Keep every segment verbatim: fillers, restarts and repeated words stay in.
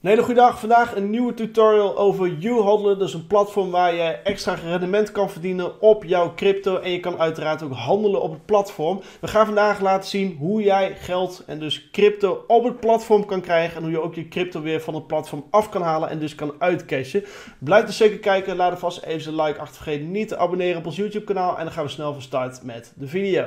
Een hele goede dag. Vandaag een nieuwe tutorial over YouHodler. Dat is een platform waar je extra rendement kan verdienen op jouw crypto. En je kan uiteraard ook handelen op het platform. We gaan vandaag laten zien hoe jij geld en dus crypto op het platform kan krijgen. En hoe je ook je crypto weer van het platform af kan halen en dus kan uitcashen. Blijf dus zeker kijken. Laat er vast even een like achter. Vergeet niet te abonneren op ons YouTube kanaal. En dan gaan we snel van start met de video.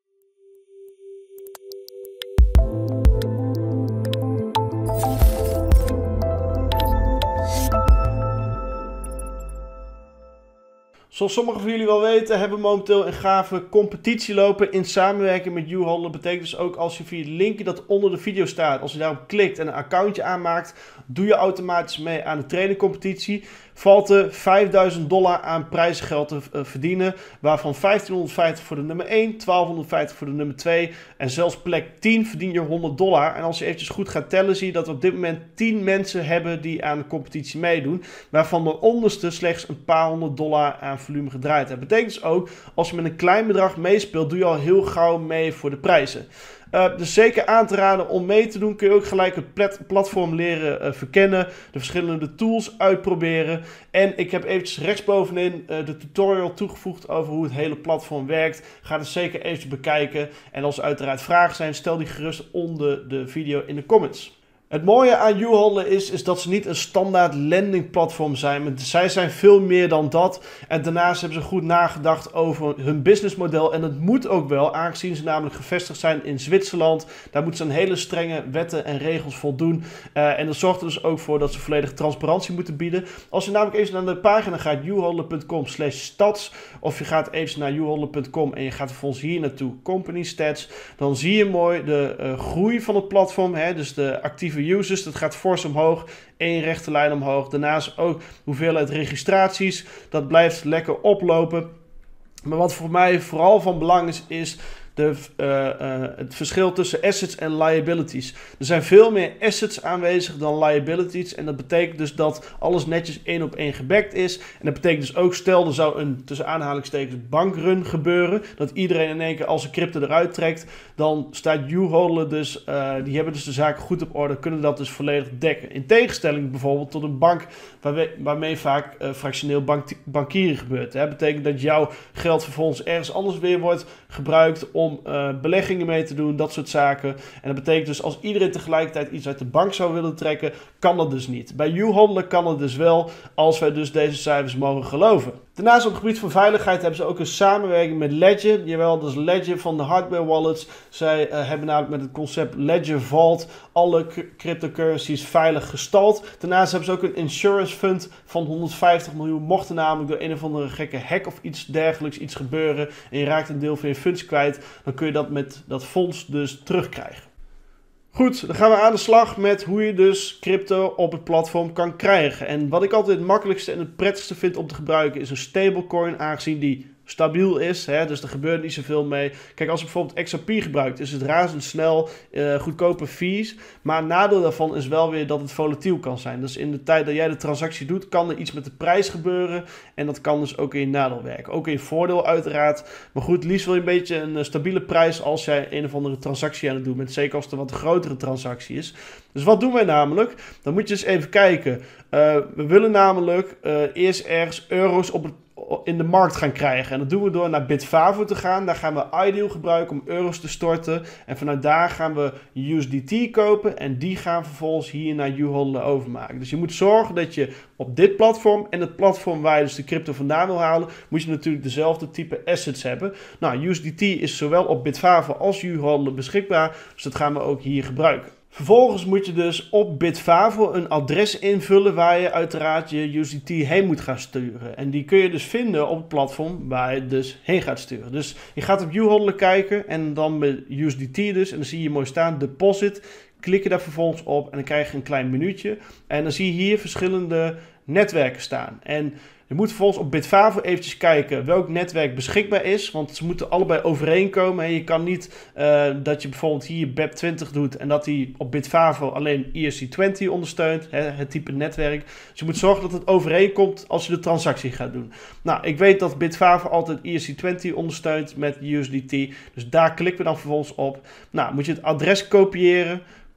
Zoals sommigen van jullie wel weten, hebben we momenteel een gave competitie lopen in samenwerking met YouHodler. Dat betekent dus ook als je via het linkje dat onder de video staat, als je daarop klikt en een accountje aanmaakt, doe je automatisch mee aan de trainingcompetitie. Valt er vijfduizend dollar aan prijzengeld te uh, verdienen, waarvan vijftienhonderdvijftig voor de nummer één, twaalfhonderdvijftig voor de nummer twee en zelfs plek tien verdien je honderd dollar. En als je eventjes goed gaat tellen, zie je dat we op dit moment tien mensen hebben die aan de competitie meedoen, waarvan de onderste slechts een paar honderd dollar aan volume gedraaid heeft. Dat betekent dus ook, als je met een klein bedrag meespeelt, doe je al heel gauw mee voor de prijzen. Uh, dus zeker aan te raden om mee te doen. Kun je ook gelijk het platform leren uh, verkennen. De verschillende tools uitproberen. En ik heb eventjes rechtsbovenin uh, de tutorial toegevoegd over hoe het hele platform werkt. Ga het zeker eventjes bekijken. En als er uiteraard vragen zijn, stel die gerust onder de video in de comments. Het mooie aan YouHodler is, is dat ze niet een standaard lending platform zijn. Maar zij zijn veel meer dan dat. En daarnaast hebben ze goed nagedacht over hun businessmodel. En dat moet ook wel, aangezien ze namelijk gevestigd zijn in Zwitserland. Daar moeten ze een hele strenge wetten en regels voldoen. Uh, en dat zorgt er dus ook voor dat ze volledige transparantie moeten bieden. Als je namelijk even naar de pagina gaat, youhodler punt com slash stats. Of je gaat even naar youhodler punt com en je gaat vervolgens hier naartoe, company stats. Dan zie je mooi de uh, groei van het platform. Hè, dus de actieve users, dat gaat fors omhoog, één rechte lijn omhoog. Daarnaast ook hoeveelheid registraties, dat blijft lekker oplopen. Maar wat voor mij vooral van belang is, is de, uh, uh, het verschil tussen assets en liabilities. Er zijn veel meer assets aanwezig dan liabilities. En dat betekent dus dat alles netjes één op één gebackt is. En dat betekent dus ook, stel er zou een tussen aanhalingstekens bankrun gebeuren. Dat iedereen in één keer als zijn crypto eruit trekt. Dan staat YouHodler dus, uh, die hebben dus de zaken goed op orde. Kunnen dat dus volledig dekken. In tegenstelling bijvoorbeeld tot een bank waarmee, waarmee vaak uh, fractioneel bank, bankieren gebeurt. Dat betekent dat jouw geld vervolgens ergens anders weer wordt gebruikt om uh, beleggingen mee te doen, dat soort zaken. En dat betekent dus als iedereen tegelijkertijd iets uit de bank zou willen trekken, kan dat dus niet. Bij YouHodler kan het dus wel, als wij dus deze cijfers mogen geloven. Daarnaast op het gebied van veiligheid hebben ze ook een samenwerking met Ledger. Jawel, dat is Ledger van de hardware wallets. Zij uh, hebben namelijk met het concept Ledger Vault alle cryptocurrencies veilig gestald. Daarnaast hebben ze ook een insurance fund van honderdvijftig miljoen. Mocht er namelijk door een of andere gekke hack of iets dergelijks iets gebeuren en je raakt een deel van je funds kwijt, dan kun je dat met dat fonds dus terugkrijgen. Goed, dan gaan we aan de slag met hoe je dus crypto op het platform kan krijgen. En wat ik altijd het makkelijkste en het prettigste vind om te gebruiken is een stablecoin, aangezien die stabiel is, hè, dus er gebeurt niet zoveel mee. Kijk, als je bijvoorbeeld X R P gebruikt, is het razendsnel, uh, goedkope fees. Maar een nadeel daarvan is wel weer dat het volatiel kan zijn. Dus in de tijd dat jij de transactie doet, kan er iets met de prijs gebeuren. En dat kan dus ook in je nadeel werken. Ook in je voordeel uiteraard. Maar goed, liefst wil je een beetje een uh, stabiele prijs als jij een of andere transactie aan het doen bent. Zeker als het een wat grotere transactie is. Dus wat doen wij namelijk? Dan moet je eens even kijken. Uh, we willen namelijk uh, eerst ergens euro's op het in de markt gaan krijgen. En dat doen we door naar Bitfavo te gaan. Daar gaan we Ideal gebruiken om euro's te storten. En vanuit daar gaan we U S D T kopen. En die gaan vervolgens hier naar YouHodler overmaken. Dus je moet zorgen dat je op dit platform en het platform waar je dus de crypto vandaan wil halen, moet je natuurlijk dezelfde type assets hebben. Nou, U S D T is zowel op Bitfavo als YouHodler beschikbaar. Dus dat gaan we ook hier gebruiken. Vervolgens moet je dus op Bitfavo een adres invullen waar je uiteraard je U S D T heen moet gaan sturen. En die kun je dus vinden op het platform waar je dus heen gaat sturen. Dus je gaat op YouHodler kijken en dan met U S D T dus. En dan zie je mooi staan, deposit. Klik je daar vervolgens op en dan krijg je een klein minuutje. En dan zie je hier verschillende netwerken staan. En je moet vervolgens op Bitfavo eventjes kijken welk netwerk beschikbaar is. Want ze moeten allebei overeenkomen. Je kan niet uh, dat je bijvoorbeeld hier B E P twintig doet en dat die op Bitfavo alleen E R C twintig ondersteunt. Hè, het type netwerk. Dus je moet zorgen dat het overeenkomt als je de transactie gaat doen. Nou, ik weet dat Bitfavo altijd E R C twintig ondersteunt met U S D T. Dus daar klikken we dan vervolgens op. Nou, moet je het adres kopiëren.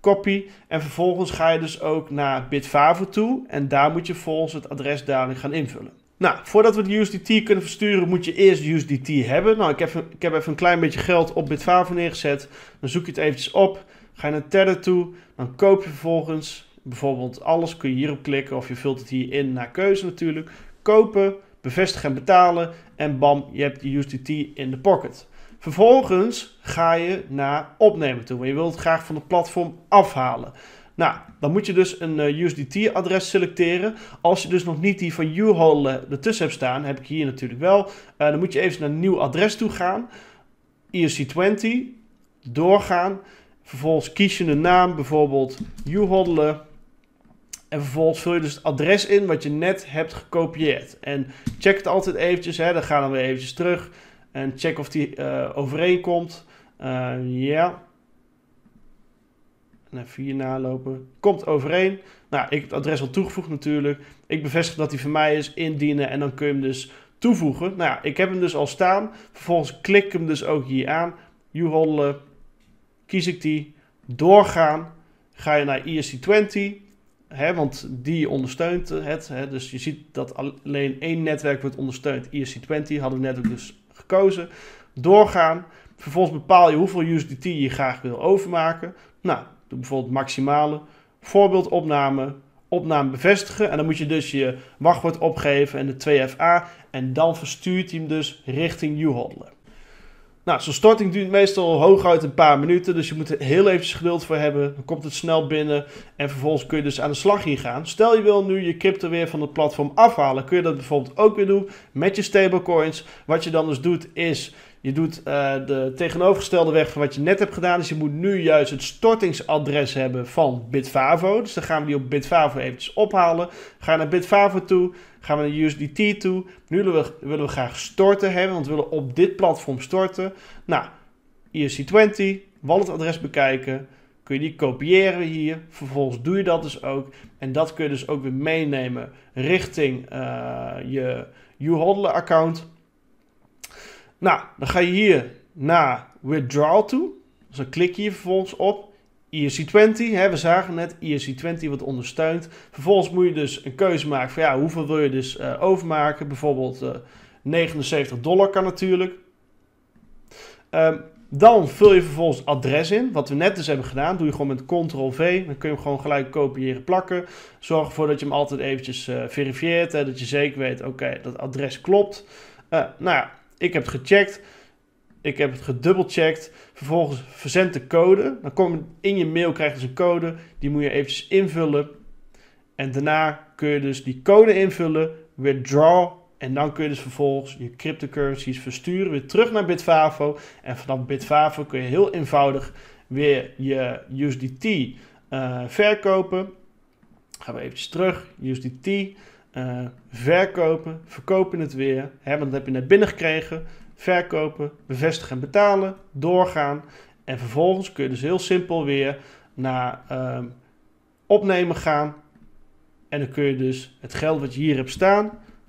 copy. En vervolgens ga je dus ook naar Bitfavo toe. En daar moet je vervolgens het adres dadelijk gaan invullen. Nou, voordat we de U S D T kunnen versturen, moet je eerst U S D T hebben. Nou, ik heb, ik heb even een klein beetje geld op Bitfavo neergezet. Dan zoek je het eventjes op. Ga je naar Tether toe. Dan koop je vervolgens bijvoorbeeld alles. Kun je hierop klikken of je vult het hier in naar keuze natuurlijk. Kopen, bevestigen en betalen. En bam, je hebt de U S D T in de pocket. Vervolgens ga je naar opnemen toe. Want je wilt het graag van het platform afhalen. Nou, dan moet je dus een uh, U S D T-adres selecteren. Als je dus nog niet die van U-Hodl ertussen hebt staan, heb ik hier natuurlijk wel. Uh, dan moet je even naar een nieuw adres toe gaan. E R C twintig, doorgaan. Vervolgens kies je een naam, bijvoorbeeld U-Hodl. En vervolgens vul je dus het adres in wat je net hebt gekopieerd. En check het altijd eventjes, hè. Dan gaan we weer eventjes terug. En check of die uh, overeenkomt. Uh, ja. En even hier nalopen. Komt overeen. Nou, ik heb het adres al toegevoegd natuurlijk. Ik bevestig dat die van mij is. Indienen. En dan kun je hem dus toevoegen. Nou ja, ik heb hem dus al staan. Vervolgens klik ik hem dus ook hier aan. U-Hodl. Kies ik die. Doorgaan. Ga je naar E R C twintig. Hè, want die ondersteunt het. Hè, dus je ziet dat alleen één netwerk wordt ondersteund. E R C twintig hadden we net ook dus gekozen. Doorgaan. Vervolgens bepaal je hoeveel U S D T je graag wil overmaken. Nou, doe bijvoorbeeld maximale. Voorbeeldopname. Opname bevestigen. En dan moet je dus je wachtwoord opgeven en de twee F A. En dan verstuurt hij hem dus richting U-Hodl. Nou, zo'n storting duurt meestal hooguit een paar minuten. Dus je moet er heel eventjes geduld voor hebben. Dan komt het snel binnen. En vervolgens kun je dus aan de slag hier gaan. Stel je wil nu je crypto weer van het platform afhalen. Kun je dat bijvoorbeeld ook weer doen met je stablecoins. Wat je dan dus doet is... Je doet uh, de tegenovergestelde weg van wat je net hebt gedaan. Dus je moet nu juist het stortingsadres hebben van Bitfavo. Dus dan gaan we die op Bitfavo eventjes ophalen. Ga je naar Bitfavo toe. Gaan we naar U S D T toe. Nu willen we, willen we graag storten hebben. Want we willen op dit platform storten. Nou, E R C twintig. Walletadres bekijken. Kun je die kopiëren hier. Vervolgens doe je dat dus ook. En dat kun je dus ook weer meenemen richting uh, je U-Hodl account. Nou, dan ga je hier naar Withdrawal toe. Dus dan klik je hier vervolgens op. E R C twintig, hè, we zagen net, E R C twintig wordt ondersteund. Vervolgens moet je dus een keuze maken van ja, hoeveel wil je dus uh, overmaken. Bijvoorbeeld uh, negenenzeventig dollar kan natuurlijk. Um, dan vul je vervolgens het adres in. Wat we net dus hebben gedaan, doe je gewoon met control V. Dan kun je hem gewoon gelijk kopiëren, plakken. Zorg ervoor dat je hem altijd eventjes uh, verifieert. Hè, dat je zeker weet, oké, okay, dat adres klopt. Uh, nou ja. Ik heb het gecheckt. Ik heb het gedubbelcheckt. Vervolgens verzend de code. Dan kom je in je mail, krijg je dus een code. Die moet je eventjes invullen. En daarna kun je dus die code invullen. Withdraw. En dan kun je dus vervolgens je cryptocurrencies versturen. Weer terug naar Bitfavo. En vanaf Bitfavo kun je heel eenvoudig weer je U S D T uh, verkopen. Gaan we eventjes terug. U S D T. Uh, verkopen, verkopen het weer, hè, want dat heb je net binnengekregen, verkopen, bevestigen en betalen, doorgaan en vervolgens kun je dus heel simpel weer naar uh, opnemen gaan en dan kun je dus het geld wat je hier hebt staan,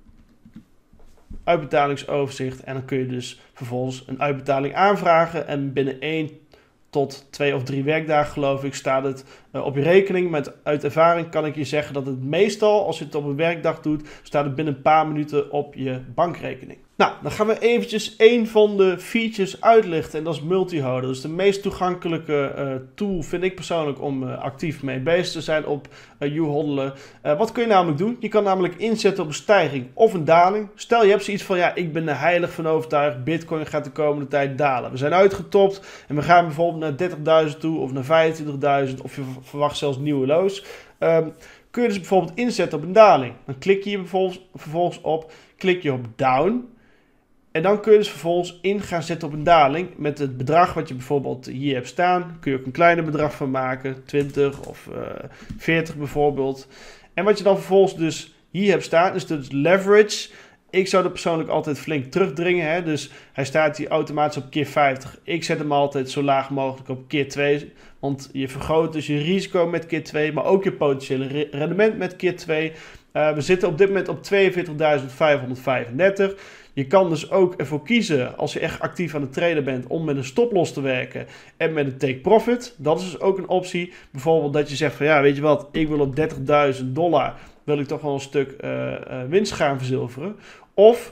uitbetalingsoverzicht en dan kun je dus vervolgens een uitbetaling aanvragen en binnen één tot twee of drie werkdagen geloof ik staat het uh, op je rekening. Met uit ervaring kan ik je zeggen dat het meestal, als je het op een werkdag doet, staat het binnen een paar minuten op je bankrekening. Nou, dan gaan we eventjes een van de features uitlichten en dat is multi-hodl. Dat is de meest toegankelijke uh, tool, vind ik persoonlijk, om uh, actief mee bezig te zijn op uh, U-Hodl. Uh, wat kun je namelijk doen? Je kan namelijk inzetten op een stijging of een daling. Stel je hebt zoiets van, ja, ik ben er heilig van overtuigd, Bitcoin gaat de komende tijd dalen. We zijn uitgetopt en we gaan bijvoorbeeld naar dertigduizend toe of naar vijfentwintigduizend of je verwacht zelfs nieuwe lows. Um, kun je dus bijvoorbeeld inzetten op een daling. Dan klik je hier bijvoorbeeld, vervolgens op, klik je op down. En dan kun je dus vervolgens in gaan zetten op een daling met het bedrag wat je bijvoorbeeld hier hebt staan. Kun je ook een kleiner bedrag van maken, twintig of uh, veertig bijvoorbeeld. En wat je dan vervolgens dus hier hebt staan is dus leverage. Ik zou dat persoonlijk altijd flink terugdringen. Hè? Dus hij staat hier automatisch op keer vijftig. Ik zet hem altijd zo laag mogelijk op keer twee. Want je vergroot dus je risico met keer twee, maar ook je potentiële rendement met keer twee. Uh, we zitten op dit moment op tweeënveertigduizend vijfhonderdvijfendertig. Je kan dus ook ervoor kiezen, als je echt actief aan het traden bent, om met een stoploss te werken en met een take profit. Dat is dus ook een optie. Bijvoorbeeld dat je zegt van ja, weet je wat, ik wil op dertigduizend dollar, wil ik toch wel een stuk uh, uh, winst gaan verzilveren. Of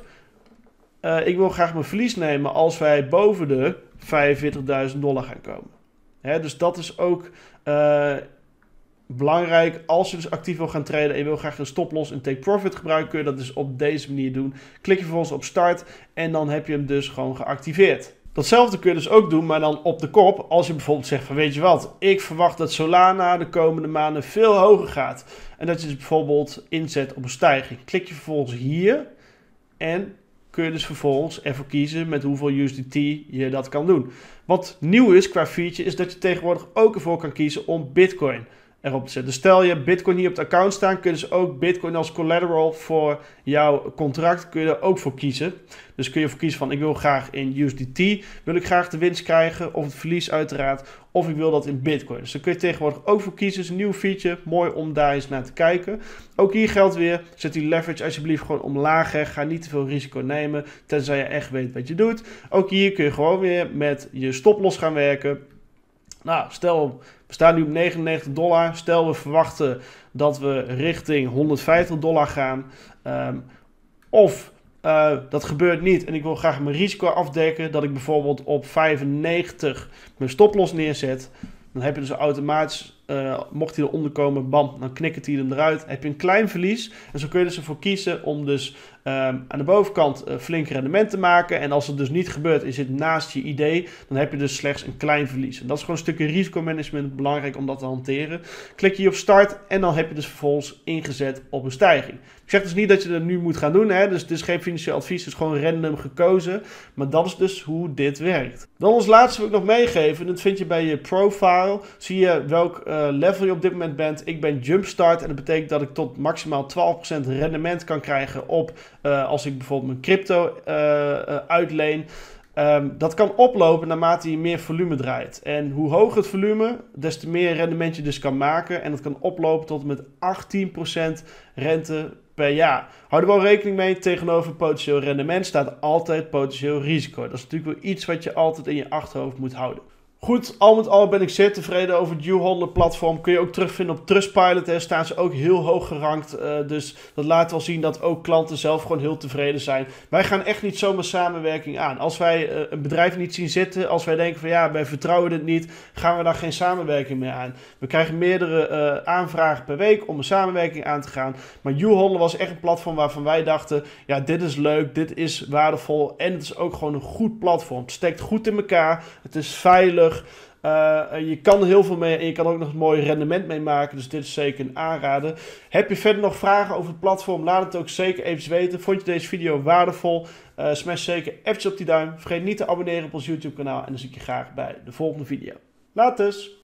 uh, ik wil graag mijn verlies nemen als wij boven de vijfenveertigduizend dollar gaan komen. Hè, dus dat is ook uh, belangrijk. Als je dus actief wil gaan traden en je wil graag een stoploss en take profit gebruiken, kun je dat dus op deze manier doen. Klik je vervolgens op start en dan heb je hem dus gewoon geactiveerd. Datzelfde kun je dus ook doen, maar dan op de kop. Als je bijvoorbeeld zegt van weet je wat, ik verwacht dat Solana de komende maanden veel hoger gaat. En dat je dus bijvoorbeeld inzet op een stijging. Klik je vervolgens hier en kun je dus vervolgens ervoor kiezen met hoeveel U S D T je dat kan doen. Wat nieuw is qua feature is dat je tegenwoordig ook ervoor kan kiezen om Bitcoin erop te zetten. Dus stel je Bitcoin hier op het account staan, kun je dus ook Bitcoin als collateral voor jouw contract, kun je er ook voor kiezen. Dus kun je ervoor kiezen van ik wil graag in U S D T, wil ik graag de winst krijgen, of het verlies uiteraard, of ik wil dat in Bitcoin. Dus daar kun je tegenwoordig ook voor kiezen. Het is een nieuw feature, mooi om daar eens naar te kijken. Ook hier geldt weer, zet die leverage alsjeblieft gewoon omlaag. Hè. Ga niet te veel risico nemen, tenzij je echt weet wat je doet. Ook hier kun je gewoon weer met je stoploss gaan werken. Nou, stel, we staan nu op negenennegentig dollar. Stel, we verwachten dat we richting honderdvijftig dollar gaan. Um, of uh, dat gebeurt niet en ik wil graag mijn risico afdekken. Dat ik bijvoorbeeld op vijfennegentig mijn stoploss neerzet. Dan heb je dus automatisch, uh, mocht hij eronder komen, bam, dan knikkert hij hem eruit. Heb je een klein verlies. En zo kun je dus ervoor kiezen om dus um, aan de bovenkant uh, flink rendement te maken. En als het dus niet gebeurt en je zit naast je idee, dan heb je dus slechts een klein verlies. En dat is gewoon een stukje risicomanagement, belangrijk om dat te hanteren. Klik je hier op start en dan heb je dus vervolgens ingezet op een stijging. Ik zeg dus niet dat je dat nu moet gaan doen, hè? Dus het is geen financieel advies, het is gewoon random gekozen. Maar dat is dus hoe dit werkt. Dan als laatste wil ik nog meegeven, en dat vind je bij je profile, zie je welk uh, level je op dit moment bent. Ik ben Jumpstart en dat betekent dat ik tot maximaal twaalf procent rendement kan krijgen op, uh, als ik bijvoorbeeld mijn crypto uh, uh, uitleen. Um, dat kan oplopen naarmate je meer volume draait. En hoe hoger het volume, des te meer rendement je dus kan maken. En dat kan oplopen tot met achttien procent rente per jaar. Hou er wel rekening mee, tegenover potentieel rendement staat altijd potentieel risico. Dat is natuurlijk wel iets wat je altijd in je achterhoofd moet houden. Goed, al met al ben ik zeer tevreden over het YouHodler platform. Kun je ook terugvinden op Trustpilot. Daar staan ze ook heel hoog gerankt. Uh, dus dat laat wel zien dat ook klanten zelf gewoon heel tevreden zijn. Wij gaan echt niet zomaar samenwerking aan. Als wij uh, een bedrijf niet zien zitten, als wij denken van ja, wij vertrouwen dit niet, gaan we daar geen samenwerking meer aan. We krijgen meerdere uh, aanvragen per week om een samenwerking aan te gaan. Maar YouHodler was echt een platform waarvan wij dachten, ja, dit is leuk, dit is waardevol en het is ook gewoon een goed platform. Het steekt goed in elkaar, het is veilig. Uh, je kan er heel veel mee en je kan ook nog een mooi rendement mee maken. Dus dit is zeker een aanrader. Heb je verder nog vragen over het platform? Laat het ook zeker even weten. Vond je deze video waardevol? Uh, smash zeker eventjes op die duim. Vergeet niet te abonneren op ons YouTube kanaal. En dan zie ik je graag bij de volgende video. Laat dus!